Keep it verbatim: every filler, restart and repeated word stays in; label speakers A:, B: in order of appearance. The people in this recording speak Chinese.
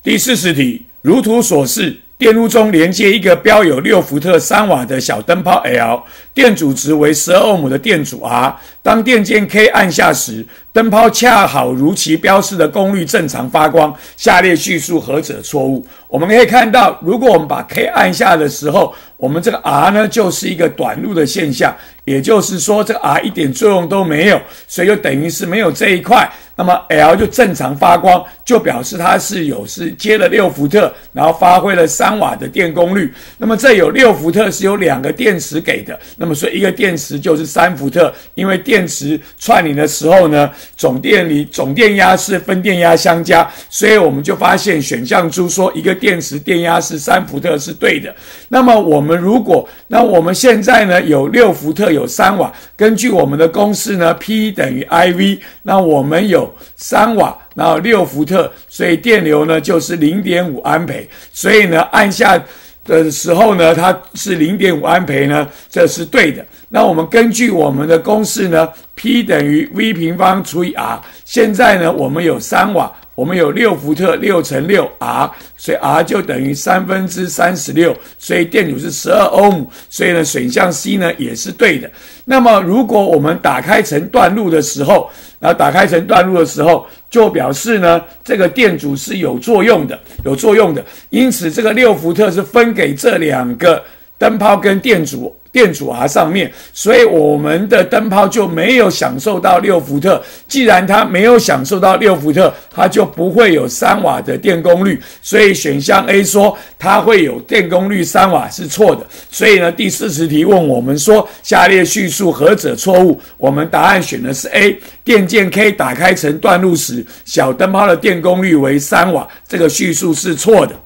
A: 第四十题，如图所示，电路中连接一个标有六伏特三瓦的小灯泡 L， 电阻值为十二欧姆的电阻 R。当电键 K 按下时，灯泡恰好如其标示的功率正常发光。下列叙述何者错误？我们可以看到，如果我们把 K 按下的时候，我们这个 R 呢就是一个短路的现象，也就是说这个 R 一点作用都没有，所以就等于是没有这一块。那么 L 就正常发光，就表示它是有是接了六伏特，然后发挥了三瓦的电功率。那么这有六伏特是由两个电池给的，那么所以一个电池就是三伏特，因为电池串联的时候呢，总电离总电压是分电压相加，所以我们就发现选项中说一个电池电压是三伏特是对的。那么我们如果那我们现在呢有六伏特有三瓦，根据我们的公式呢 P 等于 I V， 那我们有三瓦，然后六伏特，所以电流呢就是 零点五安培，所以呢按下的时候呢它是 零点五安培呢，这是对的。那我们根据我们的公式呢 P 等于 V 平方除以 R， 现在呢我们有三瓦，我们有六伏特，六乘六 R， 所以 R 就等于三分之三十六，所以电阻是十二欧姆，所以呢选项 C 呢也是对的。那么如果我们打开成段路的时候，然后打开成段路的时候，就表示呢这个电阻是有作用的，有作用的，因此这个六伏特是分给这两个灯泡跟电阻电阻 R 上面，所以我们的灯泡就没有享受到六伏特。既然它没有享受到六伏特，它就不会有三瓦的电功率，所以选项 A 说它会有电功率三瓦是错的。所以呢第四十题问我们说下列叙述何者错误？我们答案选的是 A， 电键 K 打开成段路时，小灯泡的电功率为三瓦，这个叙述是错的。